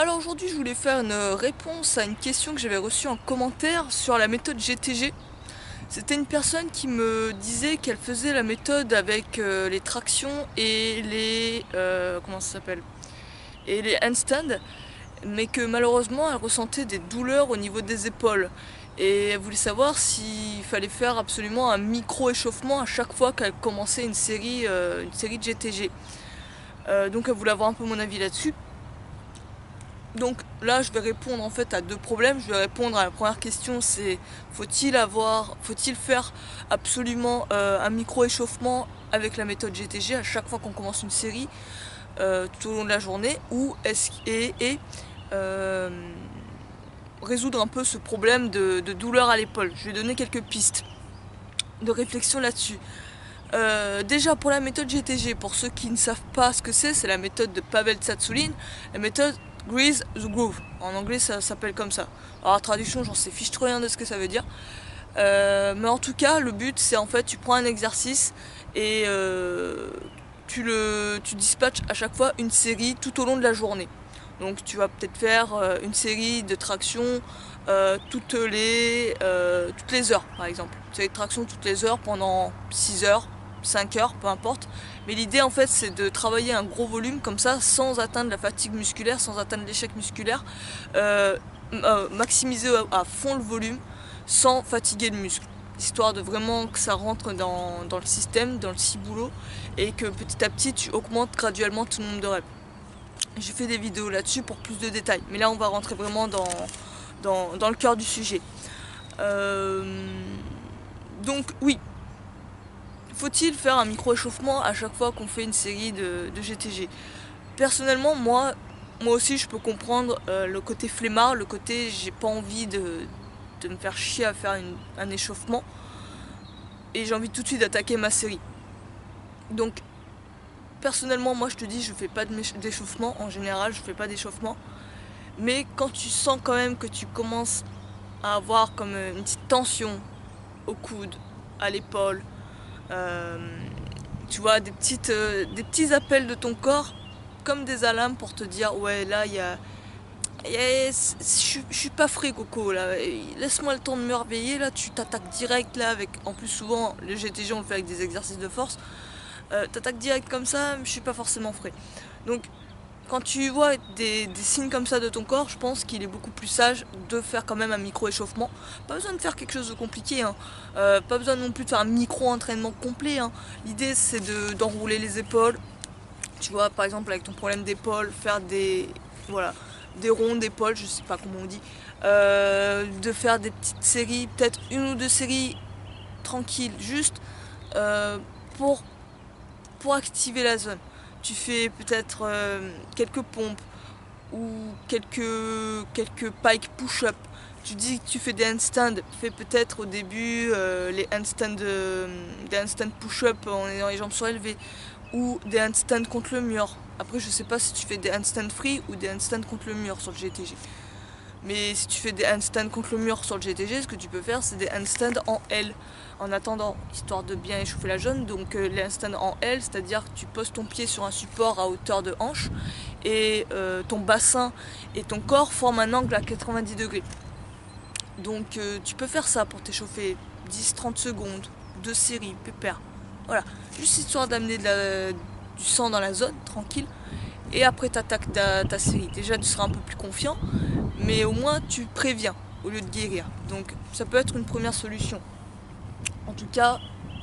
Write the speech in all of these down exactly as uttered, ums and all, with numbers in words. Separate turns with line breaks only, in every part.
Alors aujourd'hui je voulais faire une réponse à une question que j'avais reçue en commentaire sur la méthode G T G. C'était une personne qui me disait qu'elle faisait la méthode avec euh, les tractions et les... Euh, comment ça s'appelle et les handstands, mais que malheureusement elle ressentait des douleurs au niveau des épaules. Et elle voulait savoir s'il fallait faire absolument un micro-échauffement à chaque fois qu'elle commençait une série, euh, une série de G T G. Euh, donc elle voulait avoir un peu mon avis là-dessus. Donc là je vais répondre en fait à deux problèmes. Je vais répondre à la première question, c'est faut-il avoir, faut-il faire absolument euh, un micro-échauffement avec la méthode G T G à chaque fois qu'on commence une série euh, tout au long de la journée, ou est-ce et, et euh, résoudre un peu ce problème de, de douleur à l'épaule. Je vais donner quelques pistes de réflexion là-dessus. Euh, déjà pour la méthode G T G, pour ceux qui ne savent pas ce que c'est, c'est la méthode de Pavel Tsatsouline, la méthode Grease the Groove. En anglais ça s'appelle comme ça. Alors la traduction j'en sais fiche trop rien de ce que ça veut dire. Euh, mais en tout cas le but c'est en fait tu prends un exercice et euh, tu, le, tu dispatches à chaque fois une série tout au long de la journée. Donc tu vas peut-être faire euh, une série de tractions euh, toutes, les, euh, toutes les heures par exemple. Une série de tractions toutes les heures pendant six heures, cinq heures, peu importe. Mais l'idée en fait c'est de travailler un gros volume comme ça sans atteindre la fatigue musculaire, sans atteindre l'échec musculaire. Euh, euh, maximiser à fond le volume sans fatiguer le muscle. Histoire de vraiment que ça rentre dans, dans le système, dans le ciboulot, et que petit à petit tu augmentes graduellement ton nombre de reps. J'ai fait des vidéos là-dessus pour plus de détails, mais là on va rentrer vraiment dans, dans, dans le cœur du sujet. Euh, donc oui, faut-il faire un micro-échauffement à chaque fois qu'on fait une série de, de G T G? Personnellement, moi, moi aussi je peux comprendre euh, le côté flemmard, le côté j'ai pas envie de, de me faire chier à faire une, un échauffement, et j'ai envie tout de suite d'attaquer ma série. Donc personnellement moi je te dis je fais pas d'échauffement, en général je fais pas d'échauffement, mais quand tu sens quand même que tu commences à avoir comme une petite tension au coude, à l'épaule, euh, tu vois des, petites, euh, des petits appels de ton corps comme des alarmes pour te dire ouais là il y a je suis pas frais Coco là, laisse-moi le temps de me réveiller, là tu t'attaques direct là avec, en plus souvent le G T G on le fait avec des exercices de force, euh, t'attaques direct comme ça, je suis pas forcément frais. Donc quand tu vois des, des signes comme ça de ton corps, je pense qu'il est beaucoup plus sage de faire quand même un micro échauffement. Pas besoin de faire quelque chose de compliqué, hein. euh, pas besoin non plus de faire un micro entraînement complet, hein. L'idée c'est de, d'enrouler les épaules, tu vois par exemple avec ton problème d'épaule, faire des, voilà, des ronds d'épaule, je sais pas comment on dit, euh, de faire des petites séries, peut-être une ou deux séries tranquilles, juste euh, pour, pour activer la zone. Tu fais peut-être euh, quelques pompes ou quelques, quelques pike push-up. Tu dis que tu fais des handstands, fais peut-être au début euh, les handstands, euh, des handstands push-up en ayant les jambes surélevées, ou des handstands contre le mur. Après je sais pas si tu fais des handstands free ou des handstands contre le mur sur le G T G. Mais si tu fais des handstands contre le mur sur le G T G, ce que tu peux faire c'est des handstands en L en attendant, histoire de bien échauffer la zone. Donc euh, les handstands en L, c'est-à-dire que tu poses ton pied sur un support à hauteur de hanche et euh, ton bassin et ton corps forment un angle à quatre-vingt-dix degrés. Donc euh, tu peux faire ça pour t'échauffer dix à trente secondes, deux séries, pépère. Voilà, juste histoire d'amener de la, du sang dans la zone, tranquille. Et après t'attaques ta, ta série. Déjà tu seras un peu plus confiant, mais au moins tu préviens au lieu de guérir. Donc ça peut être une première solution. En tout cas,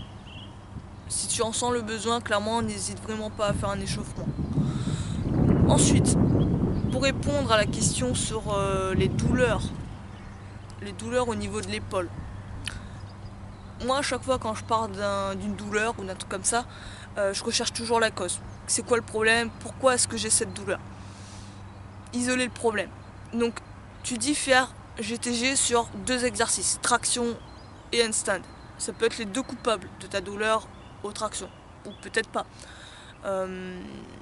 si tu en sens le besoin, clairement n'hésite vraiment pas à faire un échauffement. Ensuite, pour répondre à la question sur euh, les douleurs, les douleurs au niveau de l'épaule. Moi à chaque fois quand je parle d'une douleur ou d'un truc comme ça, euh, je recherche toujours la cause. C'est quoi le problème? Pourquoi est-ce que j'ai cette douleur? Isoler le problème. Donc tu dis faire G T G sur deux exercices, traction et handstand. Ça peut être les deux coupables de ta douleur aux tractions, ou peut-être pas. Euh,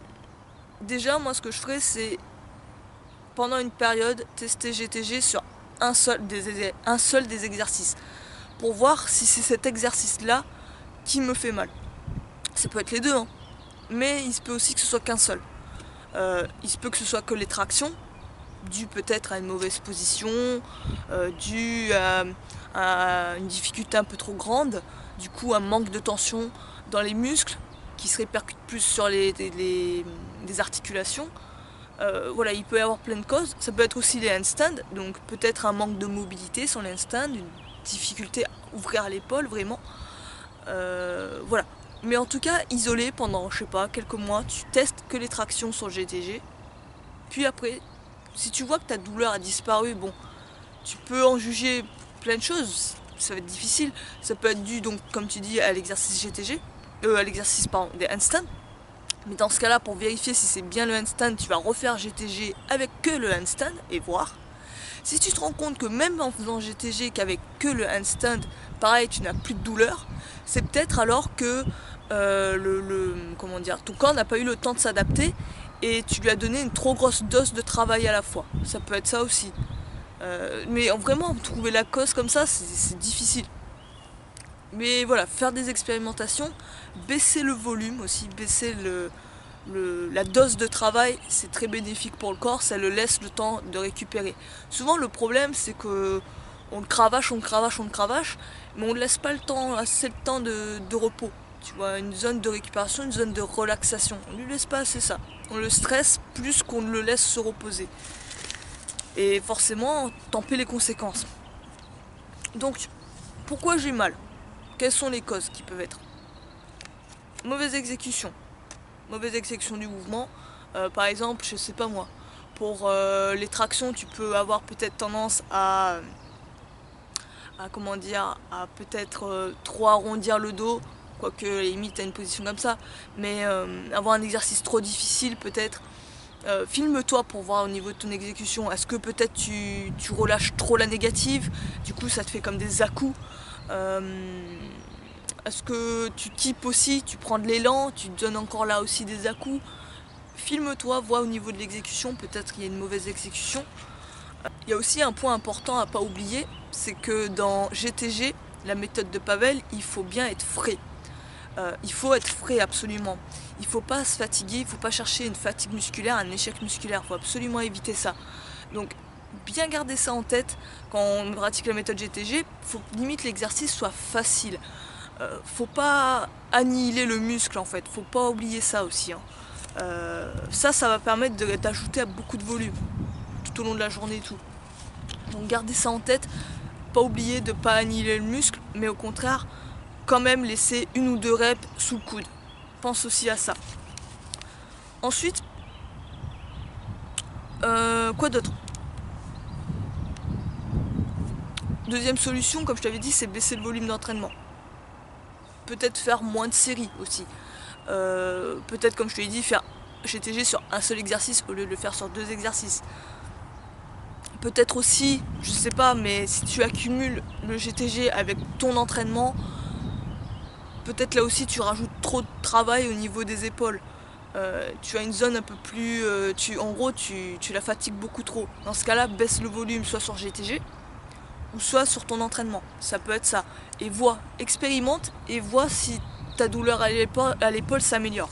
déjà moi ce que je ferais c'est pendant une période tester G T G sur un seul des, un seul des exercices, pour voir si c'est cet exercice là qui me fait mal. Ça peut être les deux, hein. Mais il se peut aussi que ce soit qu'un seul. Euh, il se peut que ce soit que les tractions, dû peut-être à une mauvaise position, euh, dû à, à une difficulté un peu trop grande, du coup un manque de tension dans les muscles qui se répercute plus sur les, les, les, les articulations. Euh, voilà, il peut y avoir plein de causes. Ça peut être aussi les handstands, donc peut-être un manque de mobilité sur les handstands, une difficulté à ouvrir l'épaule vraiment. Euh, voilà. Mais en tout cas, isolé pendant, je sais pas, quelques mois, tu testes que les tractions sur le G T G. Puis après, si tu vois que ta douleur a disparu, bon, tu peux en juger plein de choses. Ça va être difficile. Ça peut être dû, donc, comme tu dis, à l'exercice G T G, euh, à l'exercice, pardon, des handstands. Mais dans ce cas-là, pour vérifier si c'est bien le handstand, tu vas refaire G T G avec que le handstand et voir. Si tu te rends compte que même en faisant G T G qu'avec que le handstand, pareil, tu n'as plus de douleur, c'est peut-être alors que euh, le, le, comment dire, ton corps n'a pas eu le temps de s'adapter et tu lui as donné une trop grosse dose de travail à la fois. Ça peut être ça aussi. Euh, mais vraiment, trouver la cause comme ça, c'est difficile. Mais voilà, faire des expérimentations, baisser le volume aussi, baisser le, le, la dose de travail, c'est très bénéfique pour le corps, ça le laisse le temps de récupérer. Souvent le problème c'est que on le cravache, on le cravache, on le cravache, mais on ne laisse pas le temps, assez de temps de, de repos. Tu vois, une zone de récupération, une zone de relaxation. On ne lui laisse pas assez ça. On le stresse plus qu'on ne le laisse se reposer. Et forcément, t'en paies les conséquences. Donc, pourquoi j'ai mal ? Quelles sont les causes qui peuvent être ? Mauvaise exécution. Mauvaise exécution du mouvement. Euh, par exemple, je sais pas moi, pour euh, les tractions, tu peux avoir peut-être tendance à, à comment dire, à peut-être euh, trop arrondir le dos, quoique limite à une position comme ça, mais euh, avoir un exercice trop difficile peut-être. Euh, filme-toi pour voir au niveau de ton exécution. Est-ce que peut-être tu, tu relâches trop la négative, du coup ça te fait comme des à-coups. Euh, Est-ce que tu types aussi, tu prends de l'élan, tu te donnes encore là aussi des à-coups. Filme-toi, vois au niveau de l'exécution, peut-être qu'il y a une mauvaise exécution. Il y a aussi un point important à pas oublier, c'est que dans G T G, la méthode de Pavel, il faut bien être frais. Euh, il faut être frais absolument. Il ne faut pas se fatiguer, il ne faut pas chercher une fatigue musculaire, un échec musculaire. Il faut absolument éviter ça. Donc bien garder ça en tête quand on pratique la méthode G T G. Il faut limite l'exercice soit facile. Euh, faut pas annihiler le muscle en fait. Faut pas oublier ça aussi. Hein. Euh, ça, ça va permettre d'ajouter beaucoup de volume tout au long de la journée et tout. Donc gardez ça en tête. Pas oublier de pas annihiler le muscle, mais au contraire quand même laisser une ou deux reps sous le coude. Pense aussi à ça. Ensuite, euh, quoi d'autre ? Deuxième solution, comme je t'avais dit, c'est baisser le volume d'entraînement. Peut-être faire moins de séries aussi. Euh, peut-être, comme je te l'ai dit, faire G T G sur un seul exercice au lieu de le faire sur deux exercices. Peut-être aussi, je sais pas, mais si tu accumules le G T G avec ton entraînement, peut-être là aussi tu rajoutes trop de travail au niveau des épaules. Euh, tu as une zone un peu plus... Euh, tu, en gros, tu, tu la fatigues beaucoup trop. Dans ce cas-là, baisse le volume soit sur G T G ou soit sur ton entraînement. Ça peut être ça. Et vois, expérimente et vois si ta douleur à l'épaule s'améliore.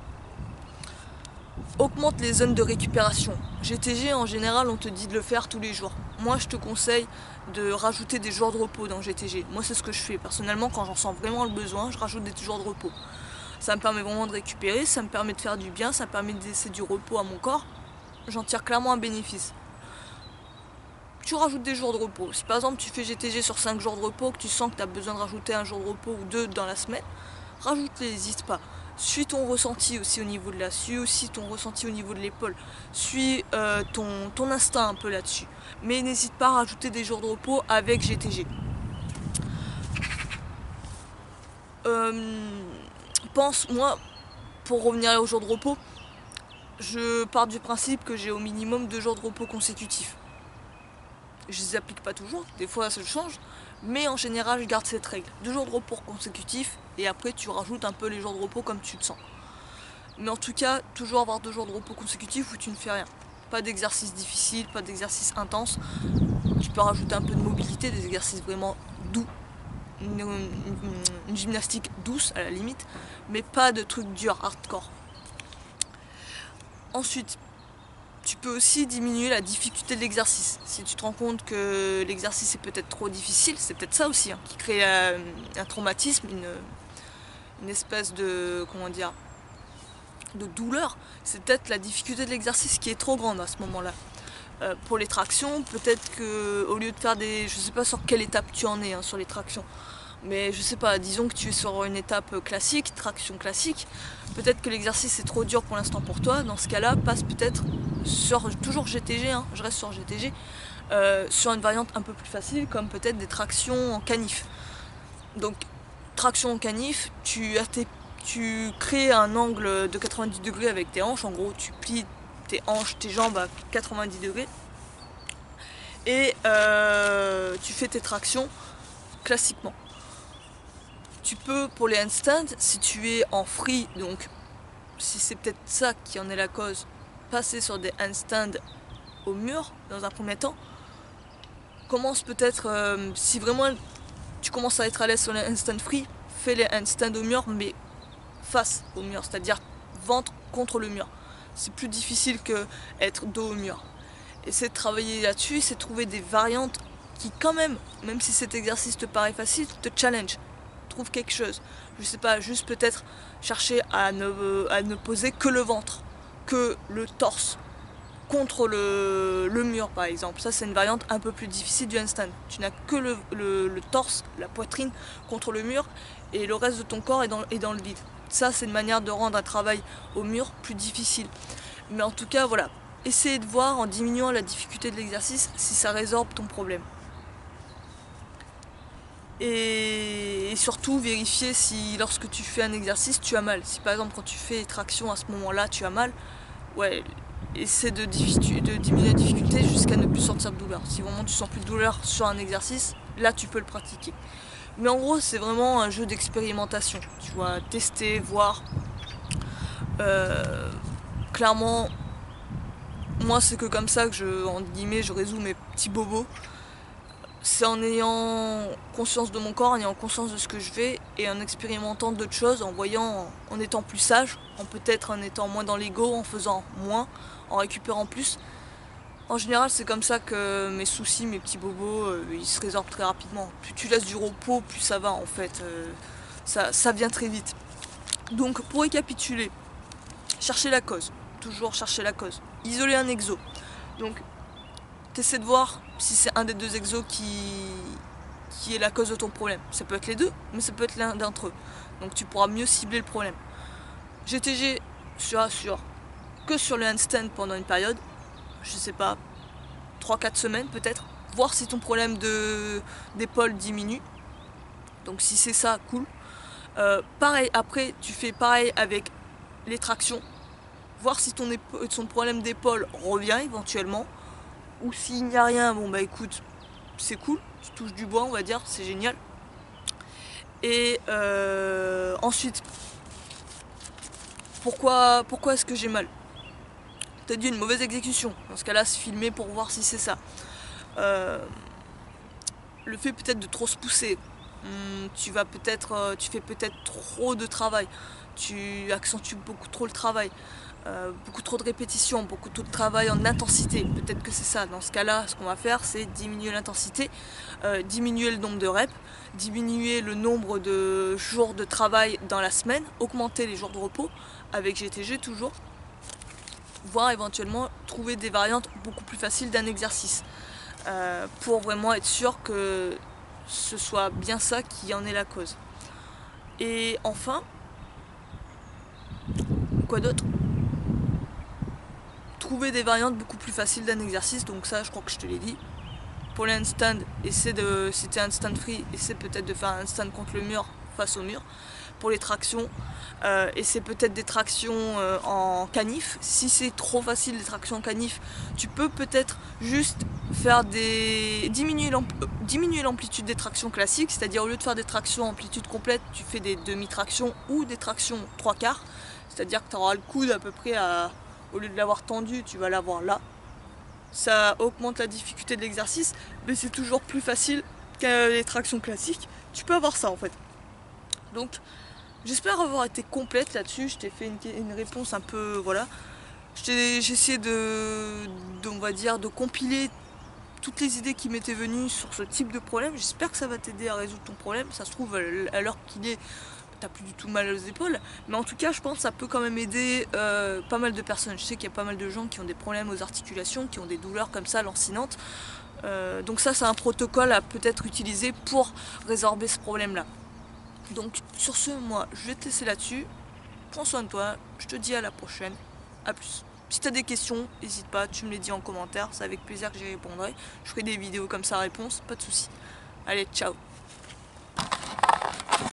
Augmente les zones de récupération. G T G, en général, on te dit de le faire tous les jours. Moi, je te conseille de rajouter des jours de repos dans G T G. Moi, c'est ce que je fais. Personnellement, quand j'en sens vraiment le besoin, je rajoute des jours de repos. Ça me permet vraiment de récupérer, ça me permet de faire du bien, ça me permet de laisser du repos à mon corps. J'en tire clairement un bénéfice. Tu rajoutes des jours de repos. Si par exemple tu fais G T G sur cinq jours de repos, que tu sens que tu as besoin de rajouter un jour de repos ou deux dans la semaine, rajoute-les, n'hésite pas. Suis ton ressenti aussi au niveau de la, suis aussi ton ressenti au niveau de l'épaule. Suis euh, ton, ton instinct un peu là-dessus. Mais n'hésite pas à rajouter des jours de repos avec G T G. Euh, pense, moi, pour revenir aux jours de repos, je pars du principe que j'ai au minimum deux jours de repos consécutifs. Je les applique pas toujours, des fois ça change, mais en général je garde cette règle. Deux jours de repos consécutifs et après tu rajoutes un peu les jours de repos comme tu te sens. Mais en tout cas, toujours avoir deux jours de repos consécutifs où tu ne fais rien. Pas d'exercice difficile, pas d'exercice intense. Tu peux rajouter un peu de mobilité, des exercices vraiment doux. Une, une, une gymnastique douce à la limite, mais pas de trucs durs, hardcore. Ensuite, Tu peux aussi diminuer la difficulté de l'exercice. Si tu te rends compte que l'exercice est peut-être trop difficile, c'est peut-être ça aussi hein, qui crée euh, un traumatisme, une, une espèce de, comment dire, de douleur. C'est peut-être la difficulté de l'exercice qui est trop grande à ce moment-là. Euh, pour les tractions, peut-être que au lieu de faire des, je sais pas sur quelle étape tu en es hein, sur les tractions, mais je sais pas, disons que tu es sur une étape classique, traction classique, peut-être que l'exercice est trop dur pour l'instant pour toi. Dans ce cas-là, passe peut-être sur, toujours G T G, hein, je reste sur G T G, euh, sur une variante un peu plus facile, comme peut-être des tractions en canif. Donc, traction en canif, tu, as tes, tu crées un angle de quatre-vingt-dix degrés avec tes hanches, en gros tu plies tes hanches, tes jambes à quatre-vingt-dix degrés, et euh, tu fais tes tractions classiquement. Tu peux, pour les handstands, si tu es en free, donc si c'est peut-être ça qui en est la cause, passer sur des handstands au mur dans un premier temps. Commence peut-être, euh, si vraiment tu commences à être à l'aise sur les handstands free, fais les handstands au mur, mais face au mur, c'est-à-dire ventre contre le mur. C'est plus difficile que être dos au mur. Essaie de travailler là-dessus, essaie de trouver des variantes qui quand même, même si cet exercice te paraît facile, te challenge. Trouve quelque chose. Je sais pas, juste peut-être chercher à ne, à ne poser que le ventre, que le torse, contre le, le mur par exemple. Ça c'est une variante un peu plus difficile du handstand. Tu n'as que le, le, le torse, la poitrine contre le mur et le reste de ton corps est dans, est dans le vide. Ça c'est une manière de rendre un travail au mur plus difficile. Mais en tout cas voilà, essayez de voir en diminuant la difficulté de l'exercice si ça résorbe ton problème. Et, et surtout vérifier si lorsque tu fais un exercice tu as mal. Si par exemple quand tu fais traction à ce moment-là tu as mal, ouais, essaie de, de diminuer la difficulté jusqu'à ne plus sentir de douleur. Si vraiment tu sens plus de douleur sur un exercice, là tu peux le pratiquer. Mais en gros c'est vraiment un jeu d'expérimentation. Tu vois, tester, voir. Euh, clairement, moi c'est que comme ça que je, en guillemets, je résous mes petits bobos. C'est en ayant conscience de mon corps, en ayant conscience de ce que je fais et en expérimentant d'autres choses, en voyant, en étant plus sage, en peut-être en étant moins dans l'ego, en faisant moins, en récupérant plus. En général, c'est comme ça que mes soucis, mes petits bobos, euh, ils se résorbent très rapidement. Plus tu laisses du repos, plus ça va en fait. Euh, ça, ça vient très vite. Donc pour récapituler, chercher la cause. Toujours chercher la cause. Isoler un exo. Donc t'essaies de voir si c'est un des deux exos qui, qui est la cause de ton problème. Ça peut être les deux, mais ça peut être l'un d'entre eux. Donc tu pourras mieux cibler le problème. G T G, je rassure, que sur le handstand pendant une période, je sais pas, trois quatre semaines peut-être, voir si ton problème de d'épaule diminue. Donc si c'est ça, cool. Euh, pareil, après tu fais pareil avec les tractions, voir si ton, ton problème d'épaule revient éventuellement. Ou s'il n'y a rien, bon bah écoute, c'est cool, tu touches du bois on va dire, c'est génial. Et euh, ensuite, pourquoi, pourquoi est-ce que j'ai mal? T'as dit une mauvaise exécution, dans ce cas-là c'est filmer pour voir si c'est ça. Euh, le fait peut-être de trop se pousser, hum, tu vas peut-être, tu fais peut-être trop de travail, tu accentues beaucoup trop le travail. Euh, beaucoup trop de répétitions, beaucoup trop de travail en intensité, peut-être que c'est ça. Dans ce cas-là, ce qu'on va faire, c'est diminuer l'intensité, euh, diminuer le nombre de reps, diminuer le nombre de jours de travail dans la semaine, augmenter les jours de repos, avec G T G toujours, voire éventuellement trouver des variantes beaucoup plus faciles d'un exercice, euh, pour vraiment être sûr que ce soit bien ça qui en est la cause. Et enfin, quoi d'autre ? Trouver des variantes beaucoup plus faciles d'un exercice, donc ça je crois que je te l'ai dit. Pour les handstands, essaie de, si tu es handstand free, essaie peut-être de faire un handstand contre le mur, face au mur. Pour les tractions, euh, essaie peut-être des tractions euh, en canif. Si c'est trop facile les tractions en canif, tu peux peut-être juste faire des diminuer l'amplitude des tractions classiques, c'est-à-dire au lieu de faire des tractions en amplitude complète, tu fais des demi-tractions ou des tractions trois quarts, c'est-à-dire que tu auras le coude à peu près à... Au lieu de l'avoir tendu, tu vas l'avoir là. Ça augmente la difficulté de l'exercice, mais c'est toujours plus facile que les tractions classiques. Tu peux avoir ça en fait. Donc, j'espère avoir été complète là-dessus. Je t'ai fait une, une réponse un peu, voilà. J'ai essayé de, de, on va dire, de compiler toutes les idées qui m'étaient venues sur ce type de problème. J'espère que ça va t'aider à résoudre ton problème. Ça se trouve, à l'heure qu'il est, t'as plus du tout mal aux épaules. Mais en tout cas, je pense que ça peut quand même aider euh, pas mal de personnes. Je sais qu'il y a pas mal de gens qui ont des problèmes aux articulations, qui ont des douleurs comme ça, lancinantes. Euh, donc ça, c'est un protocole à peut-être utiliser pour résorber ce problème-là. Donc sur ce, moi, je vais te laisser là-dessus. Prends soin de toi. Je te dis à la prochaine. A plus. Si tu as des questions, n'hésite pas, tu me les dis en commentaire, c'est avec plaisir que j'y répondrai. Je ferai des vidéos comme ça réponse, pas de soucis. Allez, ciao.